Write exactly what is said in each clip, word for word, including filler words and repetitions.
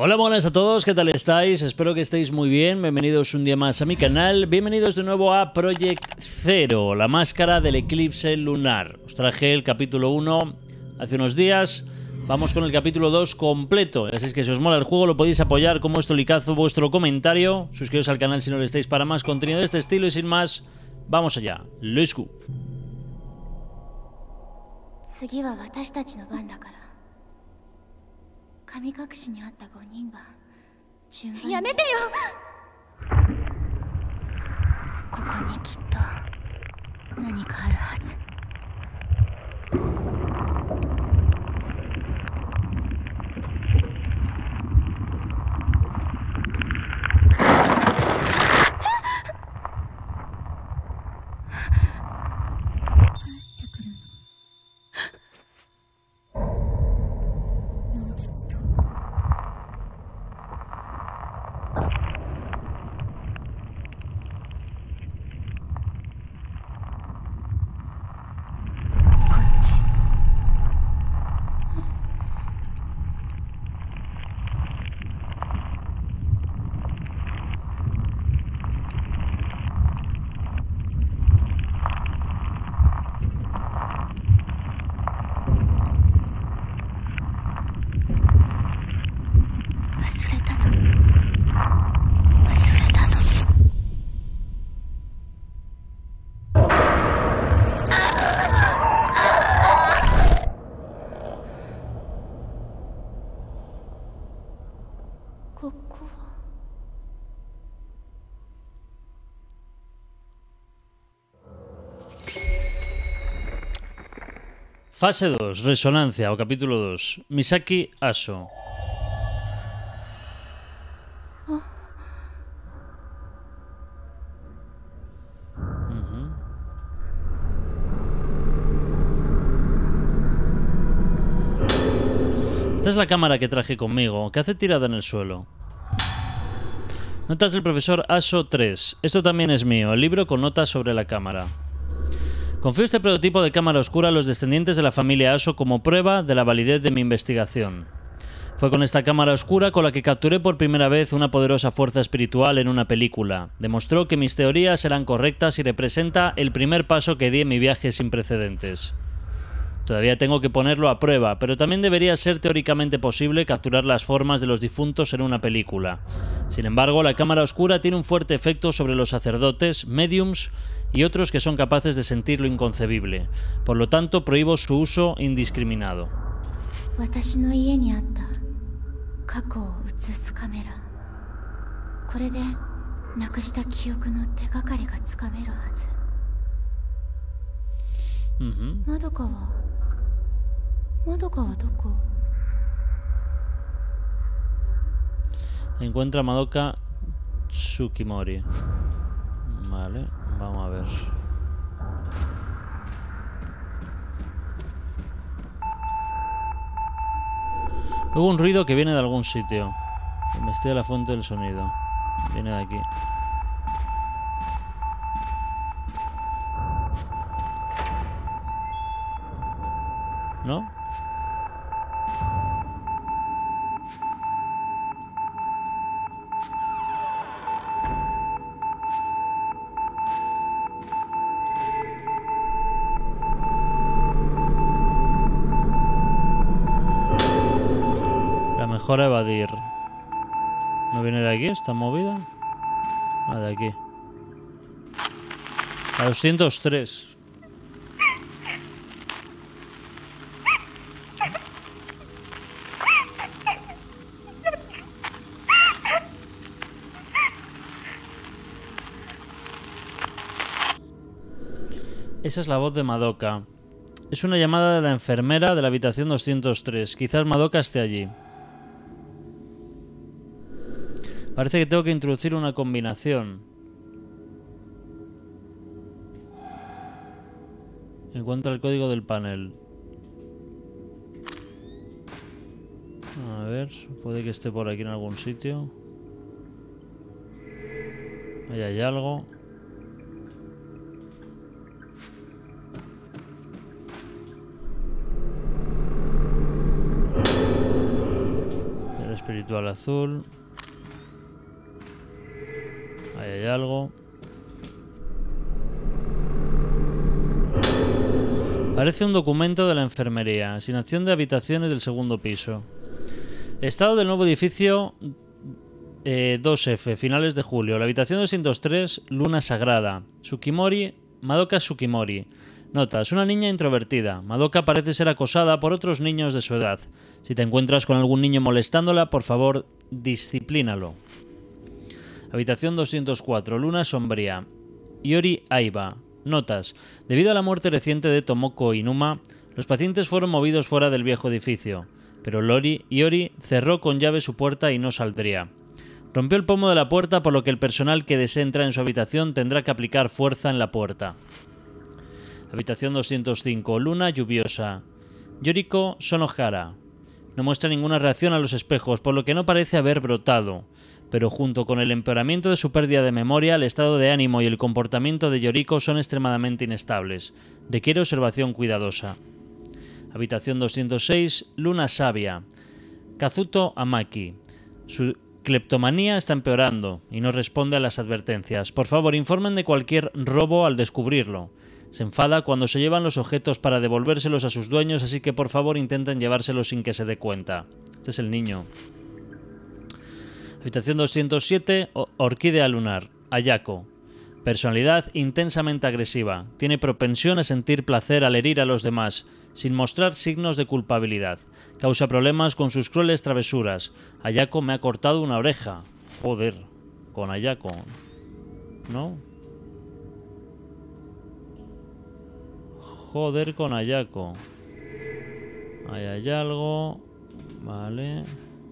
Hola, buenas a todos, ¿qué tal estáis? Espero que estéis muy bien, bienvenidos un día más a mi canal, bienvenidos de nuevo a Project Zero, la máscara del eclipse lunar. Os traje el capítulo uno hace unos días, vamos con el capítulo dos completo, así es que si os mola el juego lo podéis apoyar con vuestro likeazo, vuestro comentario, suscribiros al canal si no lo estáis para más contenido de este estilo y sin más, vamos allá, let's go. 次は私たちの番だから神隠しにあったごにんが順番にやめてよここにきっと何かあるはず Fase dos, Resonancia, o capítulo dos. Misaki Aso. Uh-huh. Esta es la cámara que traje conmigo, que hace tirada en el suelo. Notas del profesor Aso tres. Esto también es mío, el libro con notas sobre la cámara. Confío este prototipo de cámara oscura a los descendientes de la familia Aso como prueba de la validez de mi investigación. Fue con esta cámara oscura con la que capturé por primera vez una poderosa fuerza espiritual en una película. Demostró que mis teorías eran correctas y representa el primer paso que di en mi viaje sin precedentes. Todavía tengo que ponerlo a prueba, pero también debería ser teóricamente posible capturar las formas de los difuntos en una película. Sin embargo, la cámara oscura tiene un fuerte efecto sobre los sacerdotes, mediums y otros que son capaces de sentir lo inconcebible. Por lo tanto, prohíbo su uso indiscriminado. Uh-huh. Encuentra a Madoka Tsukimori. Vale, vamos a ver. Hubo un ruido que viene de algún sitio. Investiga la fuente del sonido. Viene de aquí. ¿No? La mejor evadir. ¿No viene de aquí? ¿Está movida? Ah, de aquí. A doscientos tres. Esa es la voz de Madoka. Es una llamada de la enfermera de la habitación doscientos tres. Quizás Madoka esté allí. Parece que tengo que introducir una combinación. Encuentra el código del panel. A ver, puede que esté por aquí en algún sitio. Ahí hay algo. Ritual azul. Ahí hay algo. Parece un documento de la enfermería. Asignación de habitaciones del segundo piso. Estado del nuevo edificio eh, dos F, finales de julio. La habitación doscientos tres, luna sagrada. Tsukimori, Madoka Tsukimori. Notas, una niña introvertida. Madoka parece ser acosada por otros niños de su edad. Si te encuentras con algún niño molestándola, por favor, disciplínalo. Habitación doscientos cuatro, luna sombría. Iori Aiba. Notas, debido a la muerte reciente de Tomoko Inuma, los pacientes fueron movidos fuera del viejo edificio, pero Lori Iori cerró con llave su puerta y no saldría. Rompió el pomo de la puerta, por lo que el personal que desee entrar en su habitación tendrá que aplicar fuerza en la puerta. Habitación doscientos cinco, luna lluviosa. Yoriko Sonohara. No muestra ninguna reacción a los espejos, por lo que no parece haber brotado, pero junto con el empeoramiento de su pérdida de memoria, el estado de ánimo y el comportamiento de Yoriko son extremadamente inestables. Requiere observación cuidadosa. Habitación doscientos seis, luna sabia. Kazuto Amaki. Su cleptomanía está empeorando y no responde a las advertencias. Por favor, informen de cualquier robo al descubrirlo. Se enfada cuando se llevan los objetos para devolvérselos a sus dueños, así que por favor intenten llevárselos sin que se dé cuenta. Este es el niño. Habitación doscientos siete, orquídea lunar. Ayako. Personalidad intensamente agresiva. Tiene propensión a sentir placer al herir a los demás, sin mostrar signos de culpabilidad. Causa problemas con sus crueles travesuras. Ayako me ha cortado una oreja. Joder, con Ayako. ¿No? Joder con Ayako. Ahí hay algo. Vale.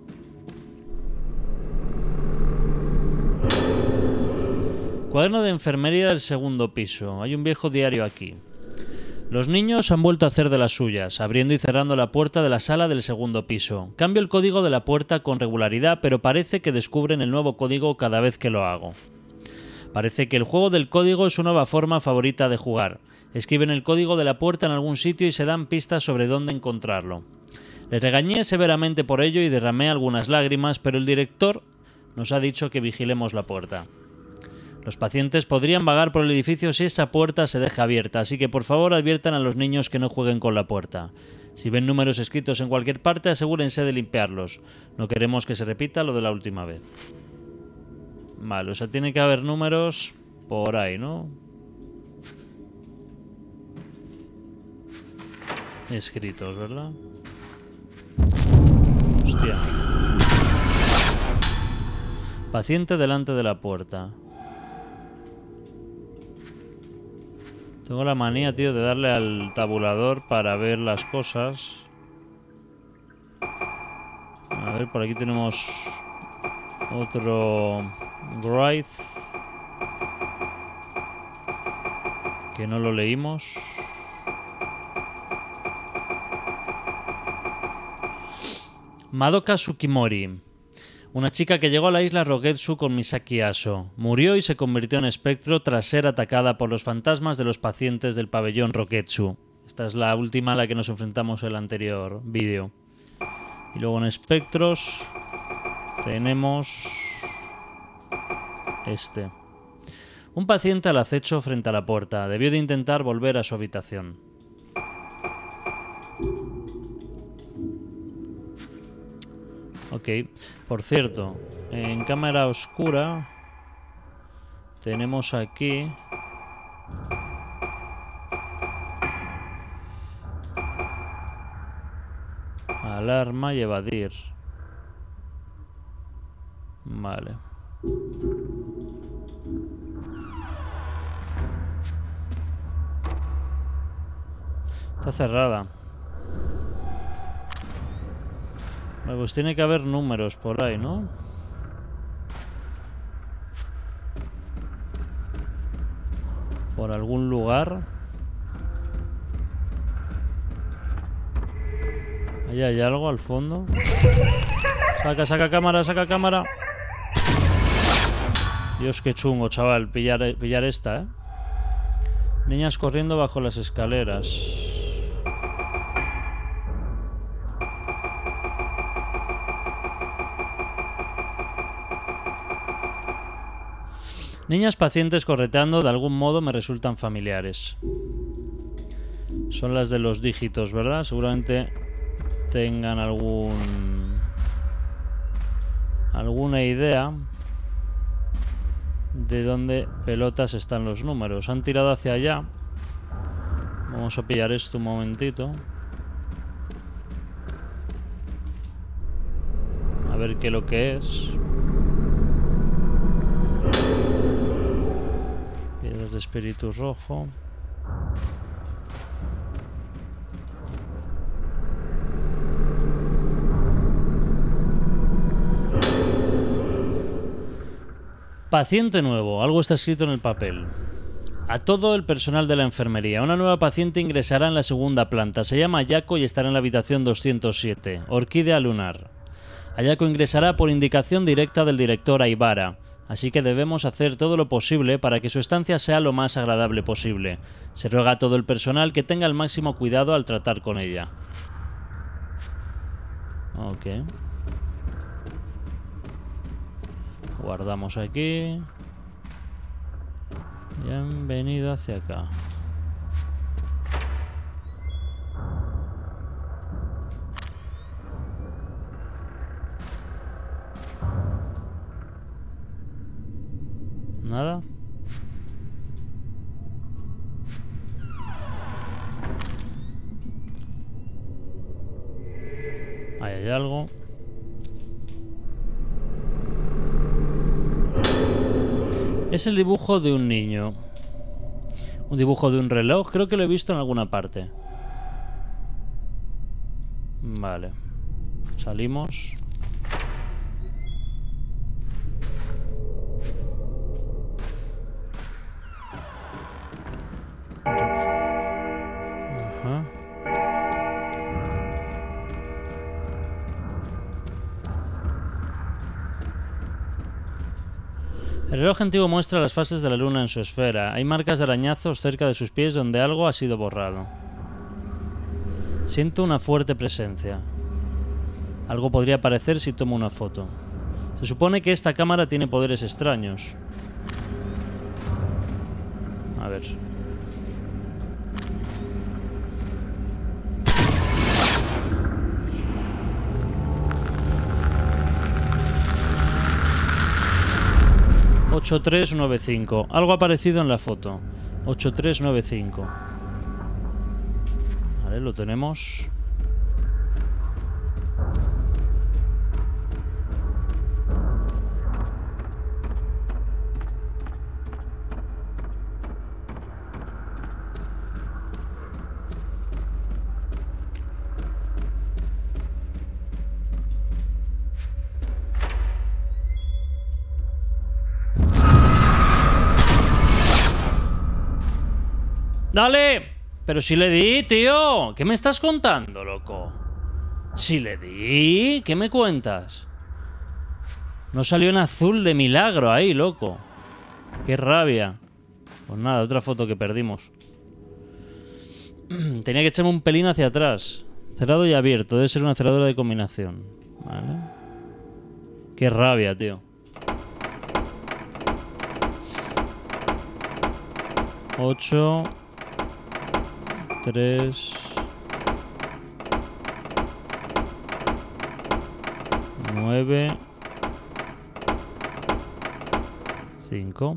Cuaderno de enfermería del segundo piso. Hay un viejo diario aquí. Los niños han vuelto a hacer de las suyas, abriendo y cerrando la puerta de la sala del segundo piso. Cambio el código de la puerta con regularidad, pero parece que descubren el nuevo código cada vez que lo hago. Parece que el juego del código es su nueva forma favorita de jugar. Escriben el código de la puerta en algún sitio y se dan pistas sobre dónde encontrarlo. Les regañé severamente por ello y derramé algunas lágrimas, pero el director nos ha dicho que vigilemos la puerta. Los pacientes podrían vagar por el edificio si esa puerta se deja abierta, así que por favor adviertan a los niños que no jueguen con la puerta. Si ven números escritos en cualquier parte, asegúrense de limpiarlos. No queremos que se repita lo de la última vez. Vale, o sea, tiene que haber números por ahí, ¿no? Escritos, ¿verdad? Hostia. Paciente delante de la puerta. Tengo la manía, tío, de darle al tabulador para ver las cosas. A ver, por aquí tenemos otro Wraith, que no lo leímos. Madoka Tsukimori. Una chica que llegó a la isla Rogetsu con Misaki Aso. Murió y se convirtió en espectro tras ser atacada por los fantasmas de los pacientes del pabellón Rogetsu. Esta es la última a la que nos enfrentamos en el anterior vídeo. Y luego en espectros tenemos este. Un paciente al acecho frente a la puerta. Debió de intentar volver a su habitación. Ok, por cierto, en cámara oscura tenemos aquí alarma y evadir. Vale. Está cerrada. Pues tiene que haber números por ahí, ¿no? Por algún lugar. Ahí hay algo al fondo. Saca, saca cámara, saca cámara. Dios, qué chungo, chaval, pillar, pillar esta, ¿eh? Niñas corriendo bajo las escaleras. Niñas pacientes correteando de algún modo me resultan familiares. Son las de los dígitos, ¿verdad? Seguramente tengan algún... alguna idea de dónde pelotas están los números. Han tirado hacia allá. Vamos a pillar esto un momentito. A ver qué lo que es. Piedras de espíritu rojo. Paciente nuevo. Algo está escrito en el papel. A todo el personal de la enfermería. Una nueva paciente ingresará en la segunda planta. Se llama Ayako y estará en la habitación doscientos siete. Orquídea lunar. Ayako ingresará por indicación directa del director Aibara. Así que debemos hacer todo lo posible para que su estancia sea lo más agradable posible. Se ruega a todo el personal que tenga el máximo cuidado al tratar con ella. Ok. Guardamos aquí. Y han venido hacia acá. Nada. Ahí hay algo. Es el dibujo de un niño. Un dibujo de un reloj. Creo que lo he visto en alguna parte. Vale. Salimos. Ajá. El reloj antiguo muestra las fases de la luna en su esfera. Hay marcas de arañazos cerca de sus pies donde algo ha sido borrado. Siento una fuerte presencia. Algo podría aparecer si tomo una foto. Se supone que esta cámara tiene poderes extraños. A ver. ocho tres nueve cinco. Algo ha aparecido en la foto. ocho tres nueve cinco. Vale, lo tenemos. ¡Dale! Pero si le di, tío. ¿Qué me estás contando, loco? Si le di, ¿qué me cuentas? No salió en azul de milagro ahí, loco. Qué rabia. Pues nada, otra foto que perdimos. Tenía que echarme un pelín hacia atrás. Cerrado y abierto. Debe ser una cerradura de combinación. Vale. Qué rabia, tío. Ocho... Tres... Nueve... Cinco...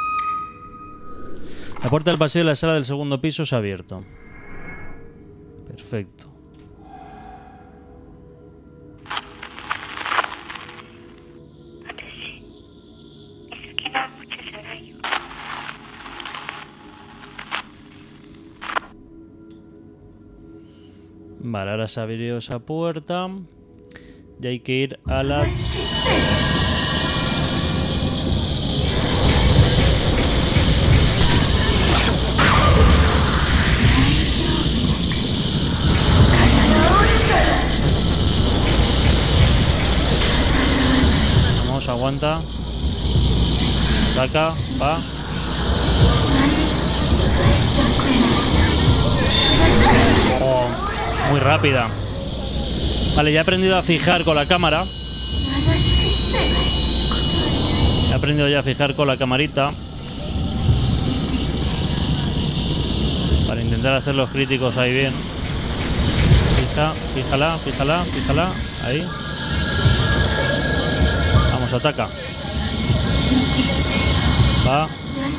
La puerta del pasillo de la sala del segundo piso se ha abierto. Perfecto. Vale, ahora se ha abierto esa puerta. Y hay que ir a la... Vamos, aguanta. Saca, va. Oh. Muy rápida. Vale, ya he aprendido a fijar con la cámara. He aprendido aprendido ya a fijar con la camarita para intentar hacer los críticos ahí bien. Fija, fíjala, fíjala, fíjala. Ahí. Vamos, ataca. Va.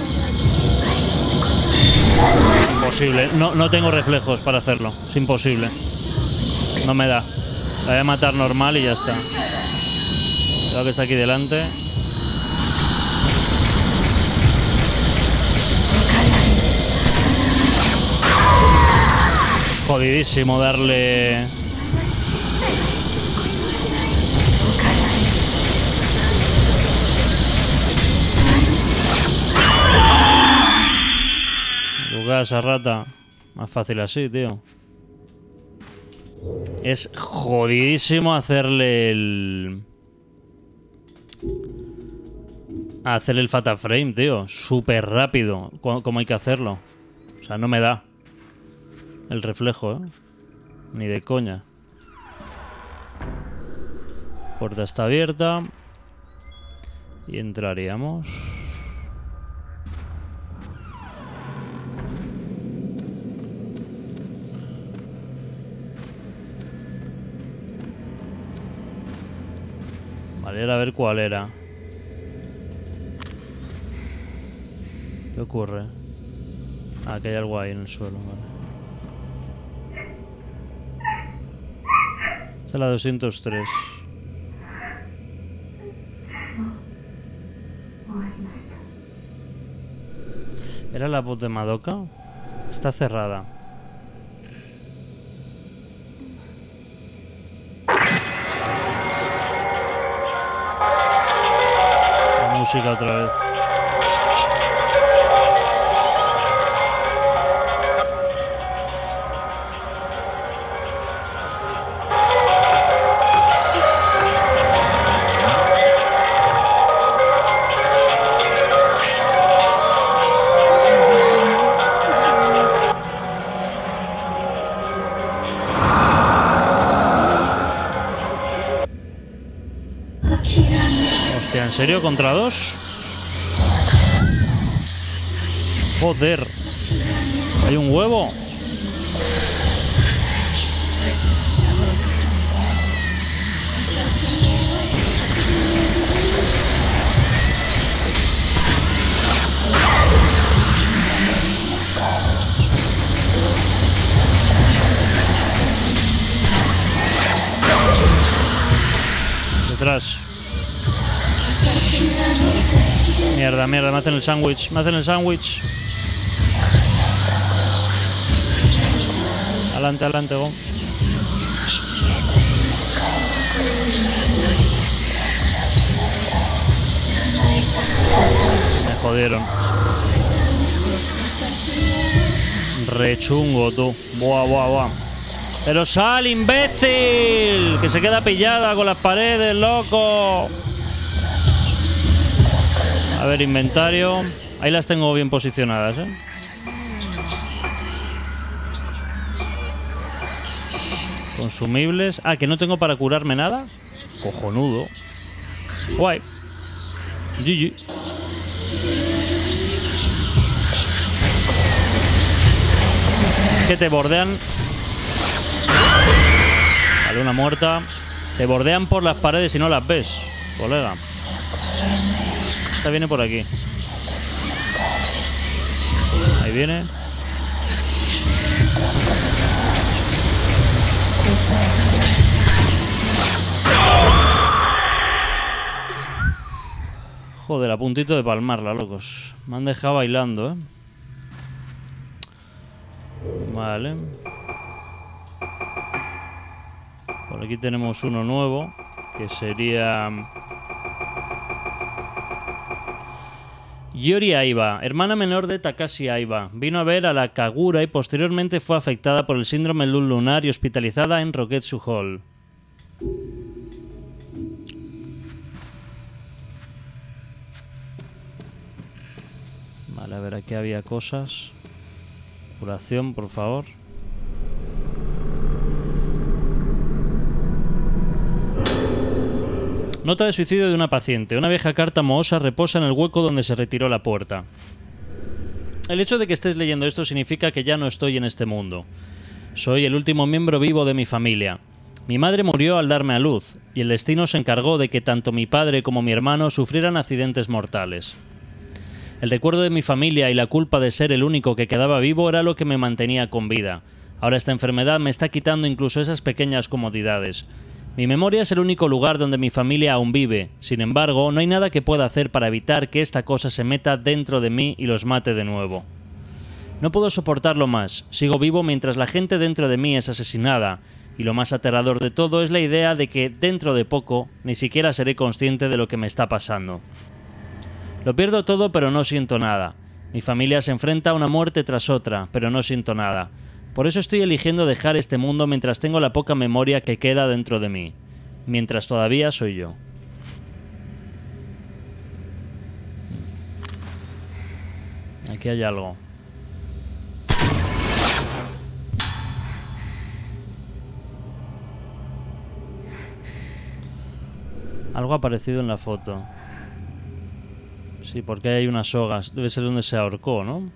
Es imposible. No, no tengo reflejos para hacerlo. Es imposible. No me da. La voy a matar normal y ya está. Creo que está aquí delante. Es jodidísimo darle... Lugar esa rata. Más fácil así, tío. Es jodidísimo hacerle el... Hacerle el Fatal Frame, tío. Súper rápido. Como hay que hacerlo. O sea, no me da el reflejo, ¿eh? Ni de coña. Puerta está abierta. Y entraríamos. Vale, era a ver cuál era. ¿Qué ocurre? Ah, que hay algo ahí en el suelo, vale. Esta es la doscientos tres. ¿Era la voz de Madoka? Está cerrada. La música otra vez. ¿En serio? ¿Contra dos? Joder. ¿Hay un huevo? Detrás. Mierda, mierda, me hacen el sándwich, me hacen el sándwich. Adelante, adelante, go. Me jodieron. Rechungo, tú. Buah, buah, buah. Pero sal, imbécil, que se queda pillada con las paredes, loco. A ver, inventario. Ahí las tengo bien posicionadas, ¿eh? Consumibles. Ah, que no tengo para curarme nada. Cojonudo. Guay. G G. Que te bordean. Vale, una muerta. Te bordean por las paredes y no las ves, colega. Esta viene por aquí. Ahí viene. Joder, a puntito de palmarla, locos. Me han dejado bailando, ¿eh? Vale. Por aquí tenemos uno nuevo, que sería... Yori Aiba, hermana menor de Takashi Aiba, vino a ver a la Kagura y posteriormente fue afectada por el síndrome lunar y hospitalizada en Roketsu Hall. Vale, a ver, aquí había cosas. Curación, por favor. Nota de suicidio de una paciente. Una vieja carta mohosa reposa en el hueco donde se retiró la puerta. El hecho de que estés leyendo esto significa que ya no estoy en este mundo. Soy el último miembro vivo de mi familia. Mi madre murió al darme a luz, y el destino se encargó de que tanto mi padre como mi hermano sufrieran accidentes mortales. El recuerdo de mi familia y la culpa de ser el único que quedaba vivo era lo que me mantenía con vida. Ahora esta enfermedad me está quitando incluso esas pequeñas comodidades. Mi memoria es el único lugar donde mi familia aún vive. Sin embargo, no hay nada que pueda hacer para evitar que esta cosa se meta dentro de mí y los mate de nuevo. No puedo soportarlo más. Sigo vivo mientras la gente dentro de mí es asesinada. Y lo más aterrador de todo es la idea de que dentro de poco ni siquiera seré consciente de lo que me está pasando. Lo pierdo todo, pero no siento nada. Mi familia se enfrenta a una muerte tras otra, pero no siento nada. Por eso estoy eligiendo dejar este mundo mientras tengo la poca memoria que queda dentro de mí. Mientras todavía soy yo. Aquí hay algo. Algo ha aparecido en la foto. Sí, porque hay unas sogas. Debe ser donde se ahorcó, ¿no?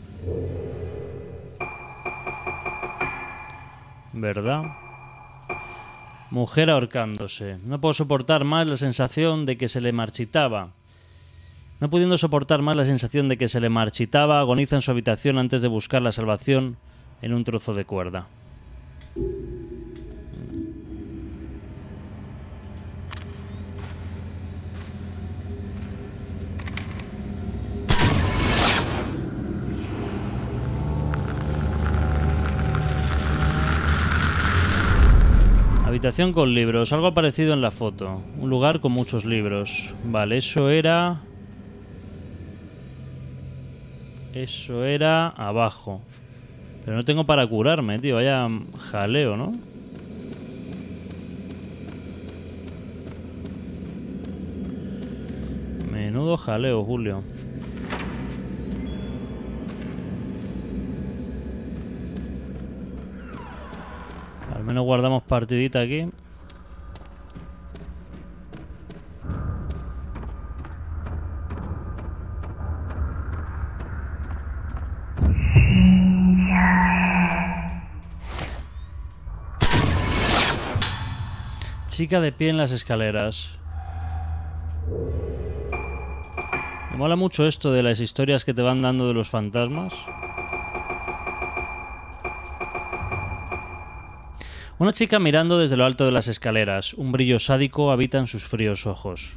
¿Verdad? Mujer ahorcándose. No puedo soportar más la sensación de que se le marchitaba. No pudiendo soportar más la sensación de que se le marchitaba, agoniza en su habitación antes de buscar la salvación en un trozo de cuerda. Habitación con libros. Algo aparecido en la foto. Un lugar con muchos libros. Vale, eso era... Eso era abajo. Pero no tengo para curarme, tío. Vaya jaleo, ¿no? Menudo jaleo, Julio. Al menos guardamos partidita aquí. Chica de pie en las escaleras. Me mola mucho esto de las historias que te van dando de los fantasmas. Una chica mirando desde lo alto de las escaleras. Un brillo sádico habita en sus fríos ojos.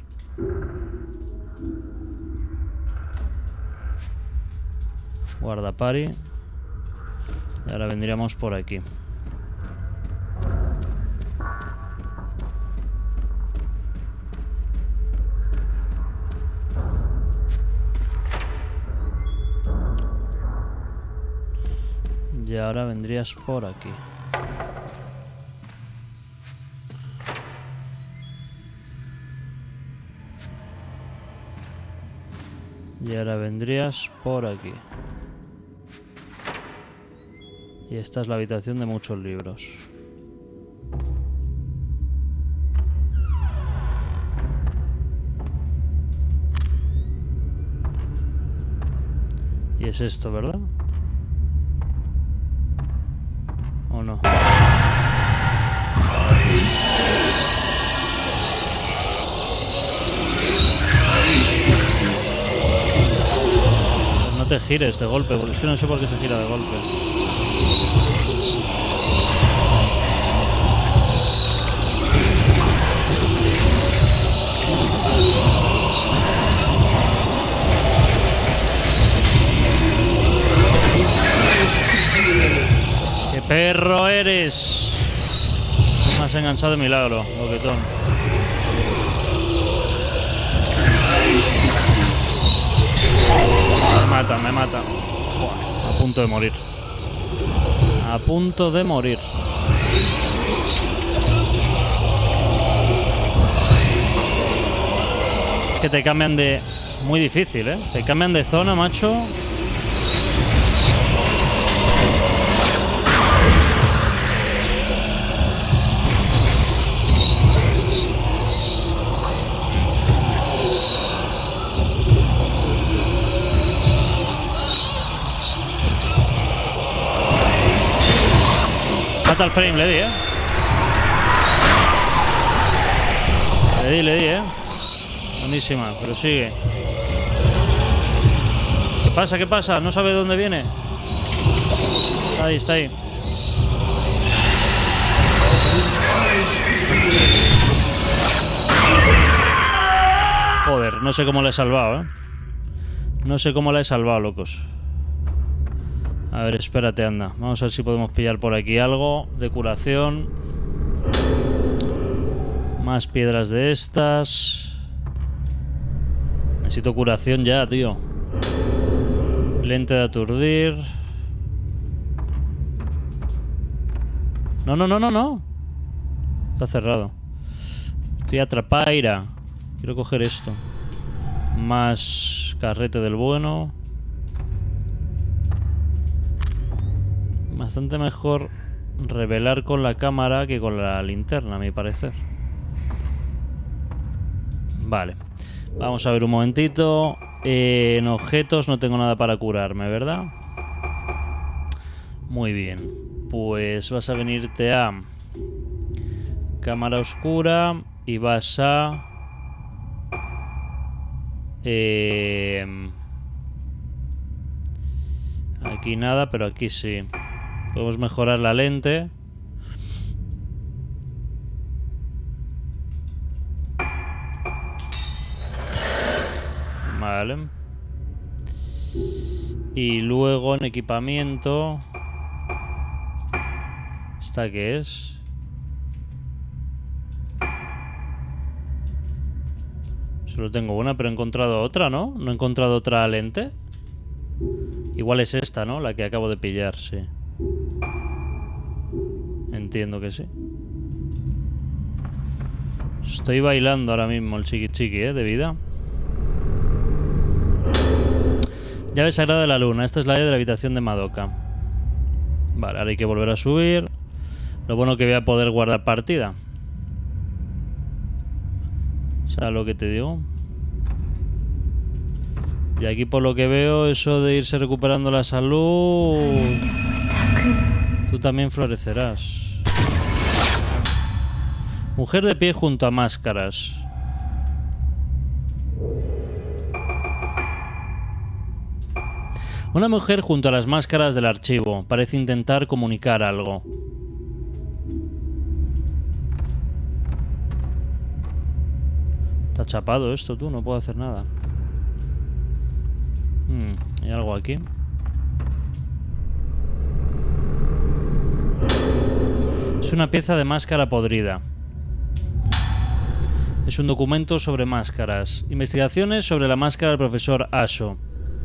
Guarda pari. Y ahora vendríamos por aquí. Y ahora vendrías por aquí. Y ahora vendrías por aquí. Y esta es la habitación de muchos libros. Y es esto, ¿verdad? ¿O no? No te gires de golpe, porque es que no sé por qué se gira de golpe. ¡Qué perro eres! Me has enganchado de milagro, boquetón. Me mata, me mata. A punto de morir. A punto de morir. Es que te cambian de... Muy difícil, ¿eh? Te cambian de zona, macho. Fatal frame, le di, eh. Le di, le di, eh. Buenísima, pero sigue. ¿Qué pasa? ¿Qué pasa? No sabe dónde viene. Ahí, está ahí. Joder, no sé cómo la he salvado, ¿eh? No sé cómo la he salvado, locos. A ver, espérate, anda. Vamos a ver si podemos pillar por aquí algo de curación. Más piedras de estas. Necesito curación ya, tío. Lente de aturdir. No, no, no, no, no. Está cerrado. Estoy atrapaira. Quiero coger esto. Más carrete del bueno. Bastante mejor revelar con la cámara que con la linterna, a mi parecer. Vale. Vamos a ver un momentito. Eh, en objetos no tengo nada para curarme, ¿verdad? Muy bien. Pues vas a venirte a cámara oscura y vas a... Eh, aquí nada, pero aquí sí. Podemos mejorar la lente. Vale. Y luego en equipamiento... ¿Esta qué es? Solo tengo una, pero he encontrado otra, ¿no? ¿No he encontrado otra lente? Igual es esta, ¿no? La que acabo de pillar, sí. Entiendo que sí. Estoy bailando ahora mismo el chiqui chiqui, ¿eh? De vida. Llave sagrada de la luna. Esta es la llave de la habitación de Madoka. Vale, ahora hay que volver a subir. Lo bueno que voy a poder guardar partida. ¿Sabes lo que te digo? Y aquí por lo que veo, eso de irse recuperando la salud... Tú también florecerás. Mujer de pie junto a máscaras. Una mujer junto a las máscaras del archivo. Parece intentar comunicar algo. Está chapado esto, tú. No puedo hacer nada. Hmm, ¿hay algo aquí? Es una pieza de máscara podrida. Es un documento sobre máscaras. Investigaciones sobre la máscara del profesor Aso.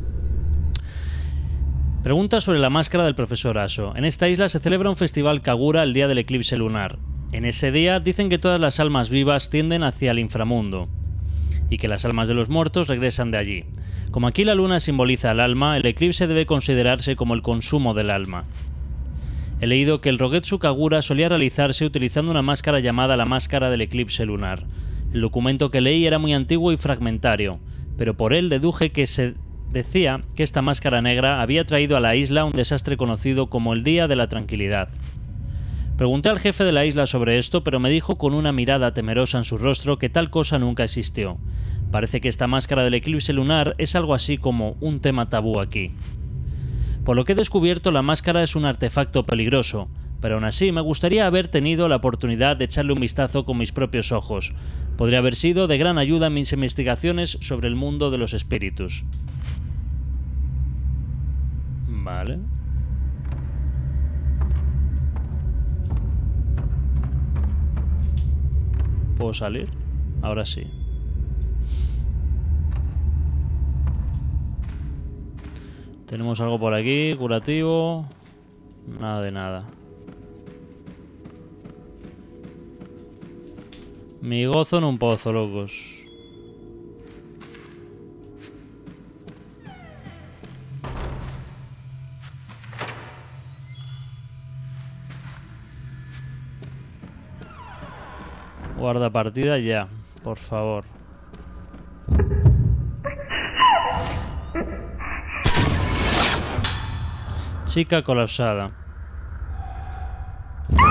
Pregunta sobre la máscara del profesor Aso. En esta isla se celebra un festival Kagura el día del eclipse lunar. En ese día dicen que todas las almas vivas tienden hacia el inframundo y que las almas de los muertos regresan de allí. Como aquí la luna simboliza al alma, el eclipse debe considerarse como el consumo del alma. He leído que el Rogetsu Kagura solía realizarse utilizando una máscara llamada la máscara del eclipse lunar. El documento que leí era muy antiguo y fragmentario, pero por él deduje que se decía que esta máscara negra había traído a la isla un desastre conocido como el Día de la Tranquilidad. Pregunté al jefe de la isla sobre esto, pero me dijo con una mirada temerosa en su rostro que tal cosa nunca existió. Parece que esta máscara del eclipse lunar es algo así como un tema tabú aquí. Por lo que he descubierto, la máscara es un artefacto peligroso, pero aún así me gustaría haber tenido la oportunidad de echarle un vistazo con mis propios ojos. Podría haber sido de gran ayuda en mis investigaciones sobre el mundo de los espíritus. Vale. ¿Puedo salir? Ahora sí. Tenemos algo por aquí, curativo. Nada de nada. Mi gozo en un pozo, locos. Guarda partida ya, por favor. Chica colapsada.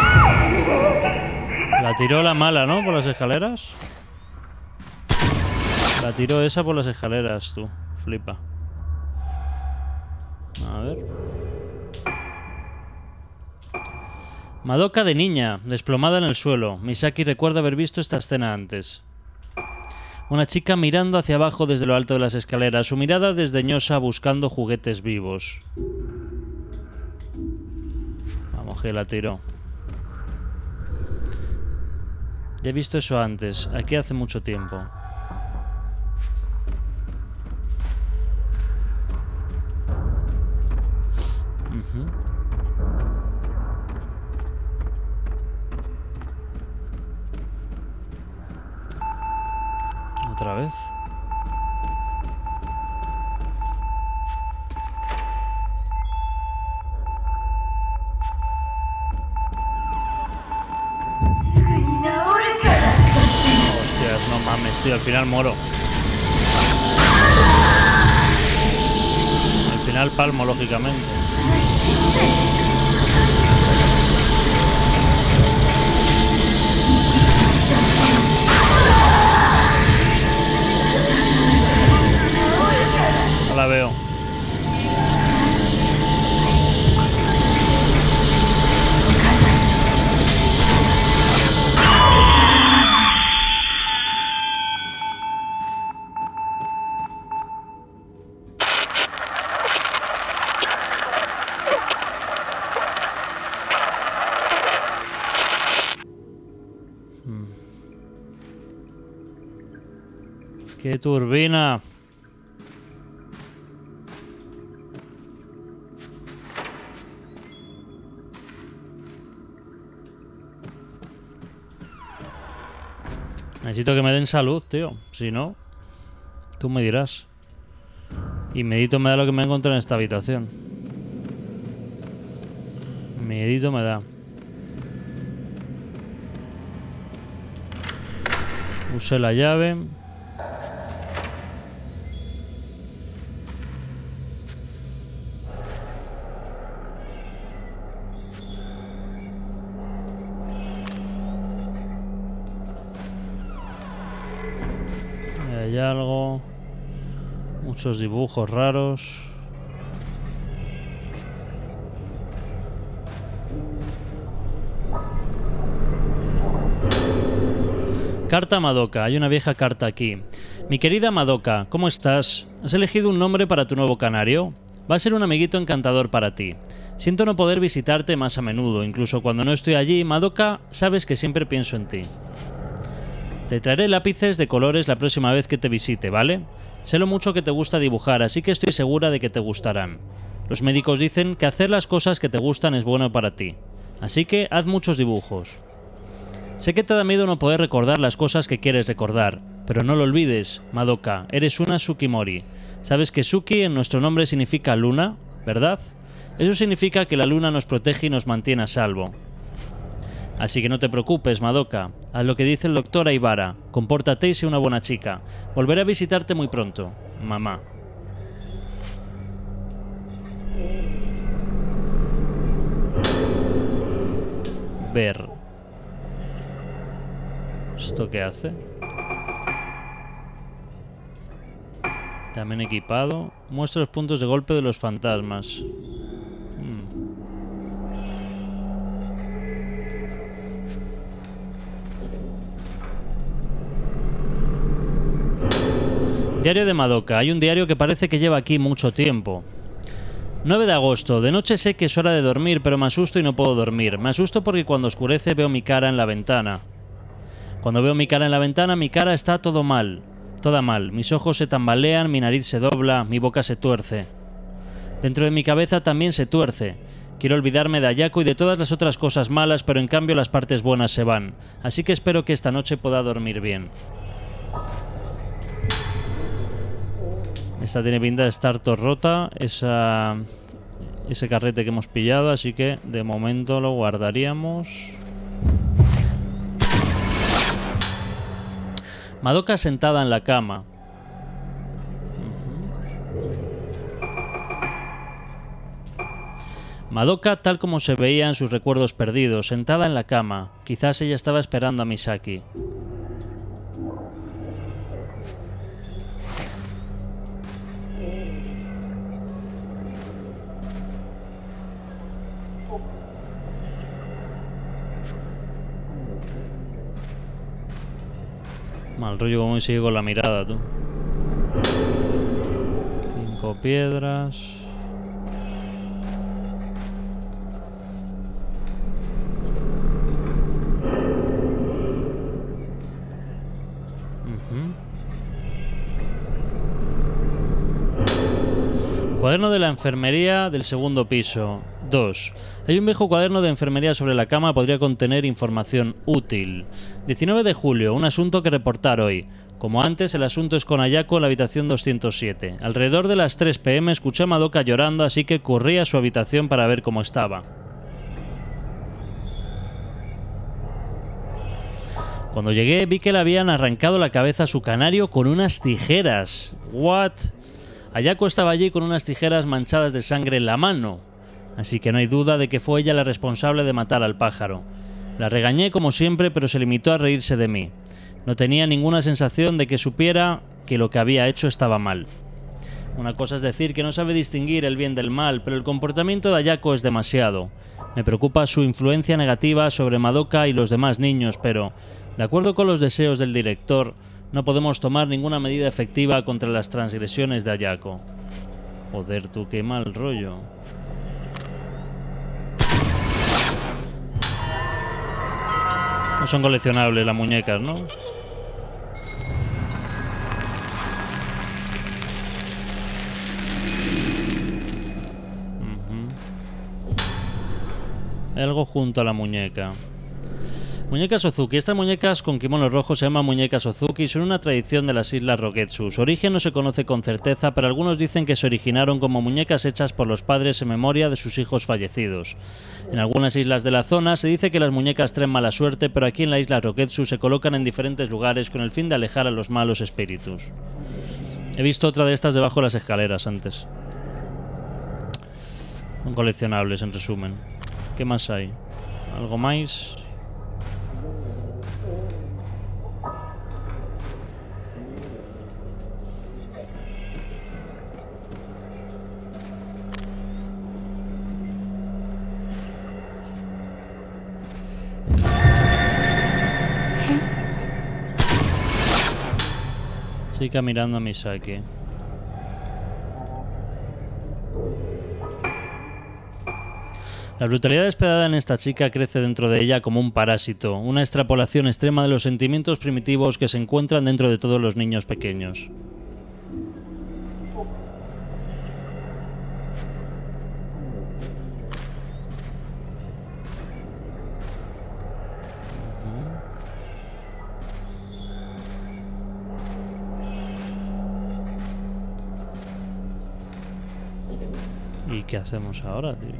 La tiró la mala, ¿no? Por las escaleras. La tiró esa por las escaleras, tú. Flipa. A ver. Madoka de niña, desplomada en el suelo. Misaki recuerda haber visto esta escena antes. Una chica mirando hacia abajo desde lo alto de las escaleras, su mirada desdeñosa buscando juguetes vivos. Vamos, que la tiró. Ya he visto eso antes, aquí hace mucho tiempo. Uh-huh. Otra vez. Hostias, no mames, tío, al final moro. Al final palmo, lógicamente. No la veo. ¡Qué turbina! Necesito que me den salud, tío. Si no, tú me dirás. Y medito me da lo que me encontré en esta habitación. Medito me da. Usé la llave. Hay algo. Muchos dibujos raros. Carta a Madoka. Hay una vieja carta aquí. Mi querida Madoka, ¿cómo estás? ¿Has elegido un nombre para tu nuevo canario? Va a ser un amiguito encantador para ti. Siento no poder visitarte más a menudo. Incluso cuando no estoy allí, Madoka, sabes que siempre pienso en ti. Te traeré lápices de colores la próxima vez que te visite, ¿vale? Sé lo mucho que te gusta dibujar, así que estoy segura de que te gustarán. Los médicos dicen que hacer las cosas que te gustan es bueno para ti. Así que haz muchos dibujos. Sé que te da miedo no poder recordar las cosas que quieres recordar, pero no lo olvides, Madoka, eres una Sukimori. ¿Sabes que Suki en nuestro nombre significa luna, verdad? Eso significa que la luna nos protege y nos mantiene a salvo. Así que no te preocupes, Madoka. Haz lo que dice el doctor Aibara. Compórtate y sé una buena chica. Volveré a visitarte muy pronto, mamá. Ver. ¿Esto qué hace? También equipado. Muestra los puntos de golpe de los fantasmas. Hmm. Diario de Madoka. Hay un diario que parece que lleva aquí mucho tiempo. nueve de agosto. De noche sé que es hora de dormir, pero me asusto y no puedo dormir. Me asusto porque cuando oscurece veo mi cara en la ventana. Cuando veo mi cara en la ventana, mi cara está todo mal. Toda mal. Mis ojos se tambalean, mi nariz se dobla, mi boca se tuerce. Dentro de mi cabeza también se tuerce. Quiero olvidarme de Ayako y de todas las otras cosas malas, pero en cambio las partes buenas se van. Así que espero que esta noche pueda dormir bien. Esta tiene pinta de estar todo rota, esa, ese carrete que hemos pillado, así que de momento lo guardaríamos. Madoka sentada en la cama. Uh-huh. Madoka tal como se veía en sus recuerdos perdidos, sentada en la cama. Quizás ella estaba esperando a Misaki. Mal rollo como sigue con la mirada, tú. Cinco piedras. Cuaderno de la enfermería del segundo piso. dos. Hay un viejo cuaderno de enfermería sobre la cama, podría contener información útil. diecinueve de julio, un asunto que reportar hoy. Como antes, el asunto es con Ayako en la habitación doscientos siete. Alrededor de las tres pe eme escuché a Madoka llorando, así que corrí a su habitación para ver cómo estaba. Cuando llegué vi que le habían arrancado la cabeza a su canario con unas tijeras. ¿What? Ayako estaba allí con unas tijeras manchadas de sangre en la mano, así que no hay duda de que fue ella la responsable de matar al pájaro. La regañé como siempre, pero se limitó a reírse de mí. No tenía ninguna sensación de que supiera que lo que había hecho estaba mal. Una cosa es decir que no sabe distinguir el bien del mal, pero el comportamiento de Ayako es demasiado. Me preocupa su influencia negativa sobre Madoka y los demás niños, pero, de acuerdo con los deseos del director, no podemos tomar ninguna medida efectiva contra las transgresiones de Ayako. Joder, tú, qué mal rollo. No son coleccionables las muñecas, ¿no? Uh-huh. Hay algo junto a la muñeca. Muñecas Ozuki. Estas muñecas con kimono rojo se llaman muñecas Ozuki y son una tradición de las islas Rogetsu. Su origen no se conoce con certeza, pero algunos dicen que se originaron como muñecas hechas por los padres en memoria de sus hijos fallecidos. En algunas islas de la zona se dice que las muñecas traen mala suerte, pero aquí en la isla Rogetsu se colocan en diferentes lugares con el fin de alejar a los malos espíritus. He visto otra de estas debajo de las escaleras antes. Son coleccionables, en resumen. ¿Qué más hay? ¿Algo más? Siga mirando a Misaki. La brutalidad despiadada en esta chica crece dentro de ella como un parásito, una extrapolación extrema de los sentimientos primitivos que se encuentran dentro de todos los niños pequeños. ¿Y qué hacemos ahora, tío?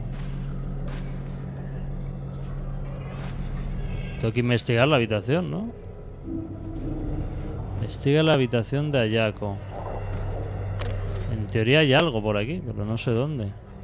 Tengo que investigar la habitación, ¿no? Investiga la habitación de Ayako. En teoría hay algo por aquí, pero no sé dónde.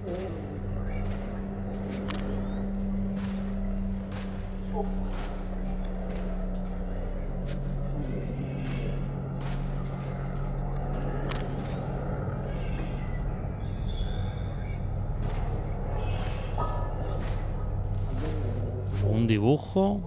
Un dibujo.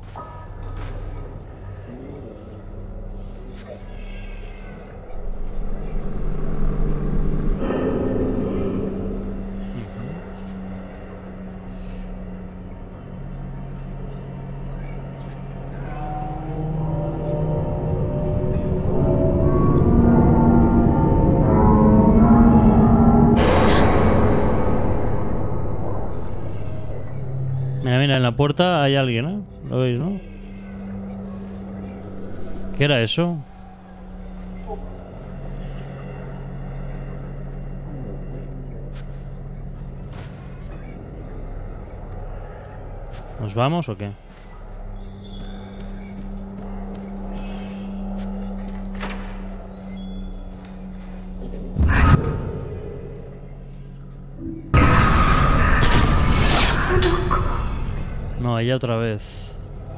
Mira, mira, en la puerta hay alguien, ¿eh? ¿Lo veis, no? ¿Qué era eso? ¿Nos vamos o qué? No, ella otra vez.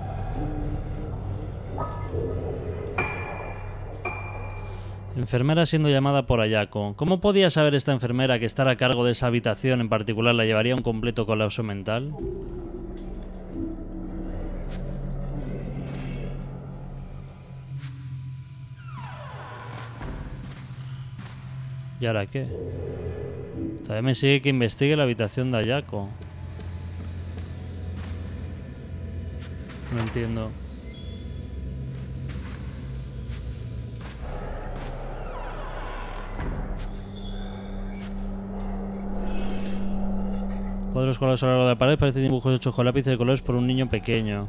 Enfermera siendo llamada por Ayako. ¿Cómo podía saber esta enfermera que estar a cargo de esa habitación en particular la llevaría a un completo colapso mental? ¿Y ahora qué? Todavía me sigue que investigue la habitación de Ayako. No entiendo. Cuadros colgados a lo largo de la pared, parecen dibujos hechos con lápices de colores por un niño pequeño.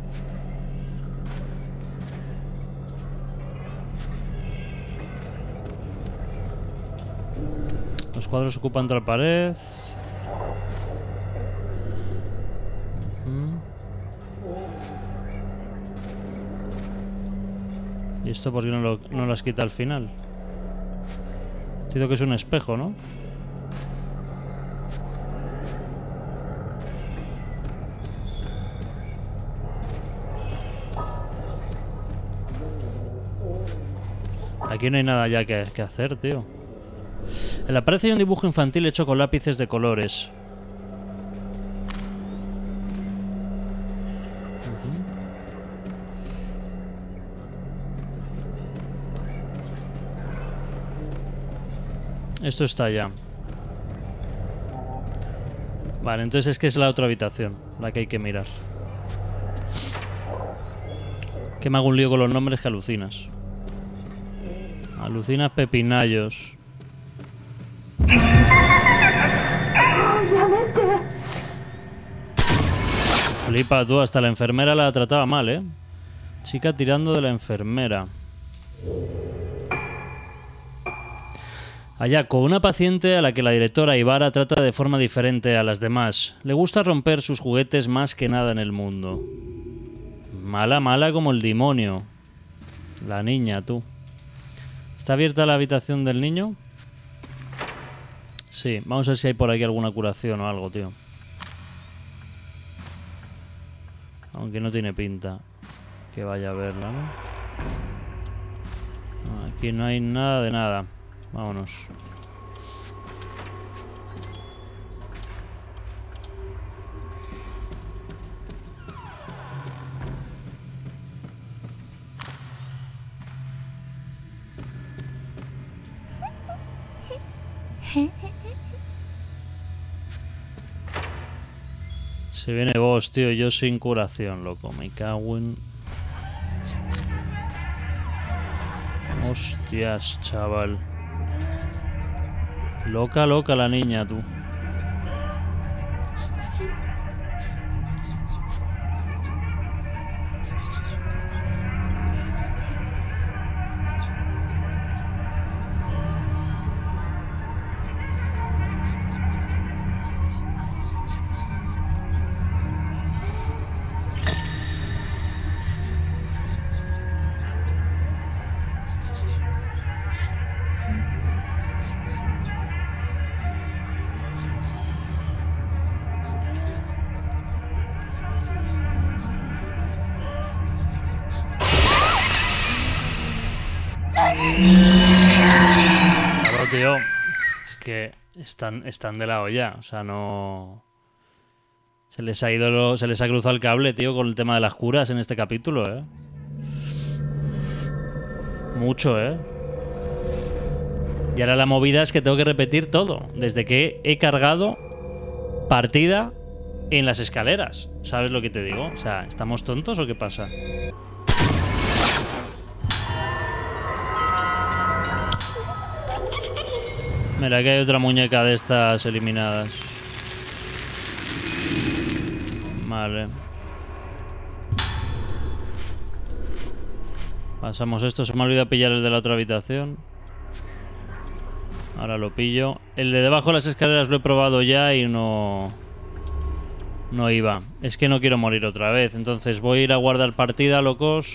Los cuadros ocupan toda la pared. Uh-huh. ¿Y esto por qué no lo, no las quita al final? Siento que es un espejo, ¿no? Aquí no hay nada ya que, que hacer, tío. En la pared hay un dibujo infantil hecho con lápices de colores. Uh-huh. Esto está ya. Vale, entonces es que es la otra habitación la que hay que mirar. Que me hago un lío con los nombres que alucinas. Alucinas pepinallos. Flipa tú, hasta la enfermera la trataba mal, ¿eh? Chica tirando de la enfermera. Ayako, una paciente a la que la directora Ibara trata de forma diferente a las demás. Le gusta romper sus juguetes más que nada en el mundo. Mala, mala como el demonio. La niña, tú. ¿Está abierta la habitación del niño? Sí, vamos a ver si hay por aquí alguna curación o algo, tío. Aunque no tiene pinta que vaya a verla, ¿no? No, aquí no hay nada de nada. Vámonos. Se viene vos, tío. Yo sin curación, loco. Me cago en... Hostias, chaval. Loca, loca la niña, tú. Claro, tío. Es que están, están de la olla. O sea, no... Se les ha ido lo, se les ha cruzado el cable, tío, con el tema de las curas en este capítulo, ¿eh? Mucho, ¿eh? Y ahora la movida es que tengo que repetir todo. Desde que he cargado partida en las escaleras. ¿Sabes lo que te digo? O sea, ¿estamos tontos o qué pasa? Mira, que hay otra muñeca de estas eliminadas. Vale. Pasamos esto. Se me ha olvidado pillar el de la otra habitación. Ahora lo pillo. El de debajo de las escaleras lo he probado ya y no... No iba. Es que no quiero morir otra vez. Entonces voy a ir a guardar partida, locos.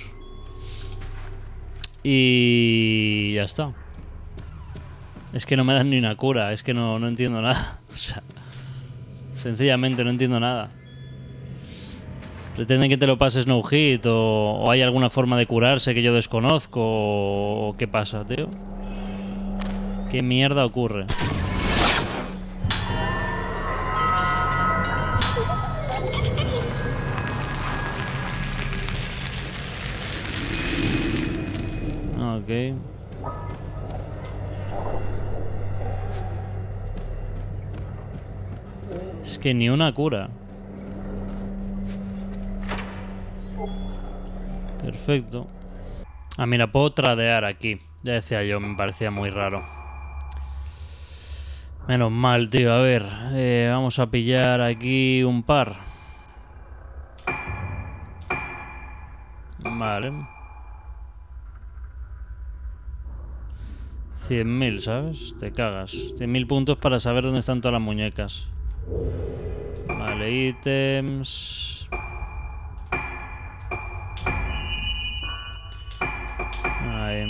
Y... ya está. Es que no me dan ni una cura. Es que no, no entiendo nada. O sea, sencillamente no entiendo nada. ¿Pretenden que te lo pases no hit o, o hay alguna forma de curarse que yo desconozco o, o qué pasa, tío? ¿Qué mierda ocurre? Ok. Es que ni una cura. Perfecto. Ah, mira, puedo tradear aquí. Ya decía yo, me parecía muy raro. Menos mal, tío. A ver, eh, vamos a pillar aquí un par. Vale. cien mil, ¿sabes? Te cagas. cien mil puntos para saber dónde están todas las muñecas. Vale, ítems. Ahí.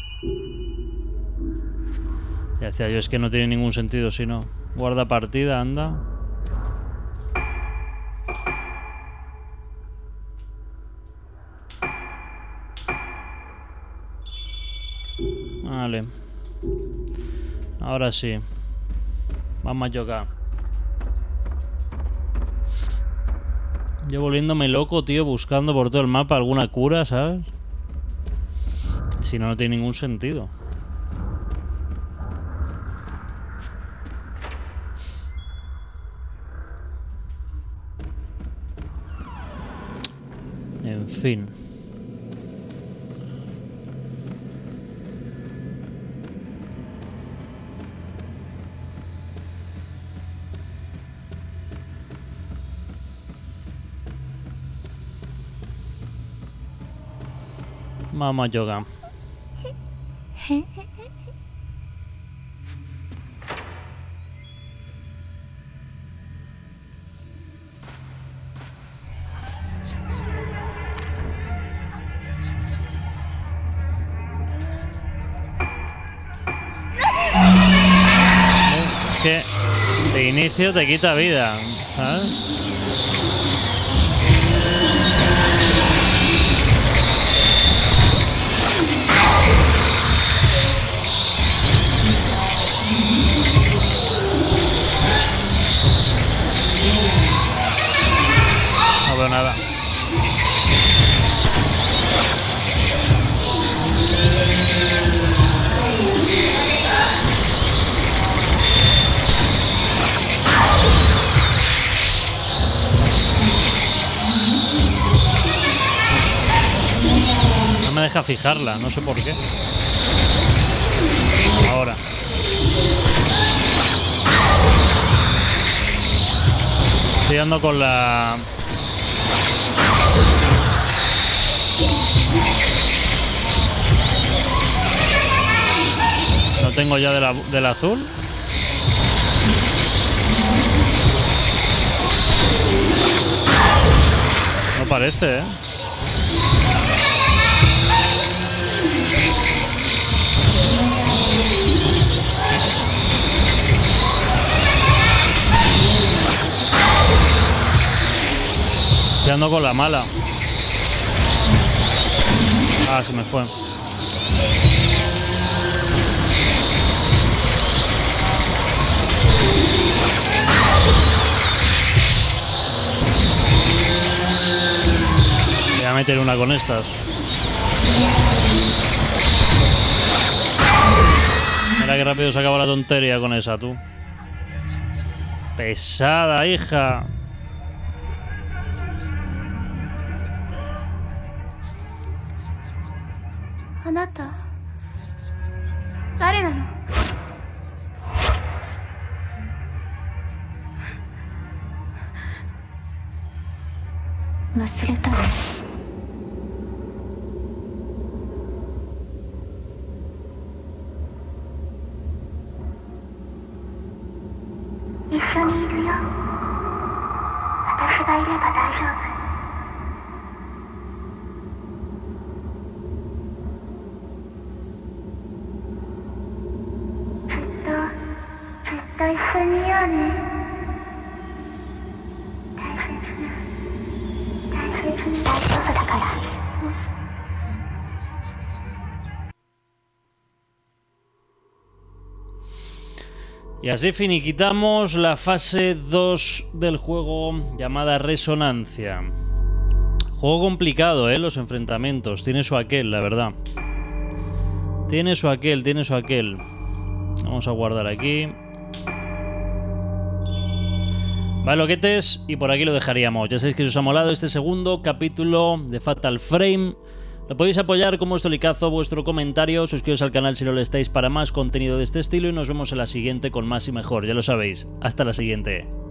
Ya decía yo, es que no tiene ningún sentido si no. Guarda partida, anda. Vale. Ahora sí. Vamos a chocar. Yo volviéndome loco, tío, buscando por todo el mapa alguna cura, ¿sabes? Si no, no tiene ningún sentido. En fin. Vamos a yoga. Es que de inicio te quita vida, ¿sabes? No veo nada. No me deja fijarla, no sé por qué. Ahora. Estoy dando con la... No tengo ya de la, del azul. No parece, ¿eh? Estoy ando con la mala. Ah, se me fue. Voy a meter una con estas. Mira qué rápido se acaba la tontería con esa, tú. Pesada, hija. ¿Anata? ¿Dare nano? 忘れたの？一緒にいるよ。私がいれば大丈夫。ずっとずっと一緒にいようね。大切な大切 Y así finiquitamos la fase dos del juego llamada Resonancia. Juego complicado, ¿eh? Los enfrentamientos. Tiene su aquel, la verdad. Tiene su aquel, tiene su aquel. Vamos a guardar aquí. Vale, loquetes, y por aquí lo dejaríamos. Ya sabéis que si os ha molado este segundo capítulo de Fatal Frame, lo podéis apoyar con vuestro likeazo, vuestro comentario, suscribiros al canal si no lo estáis para más contenido de este estilo y nos vemos en la siguiente con más y mejor, ya lo sabéis. Hasta la siguiente.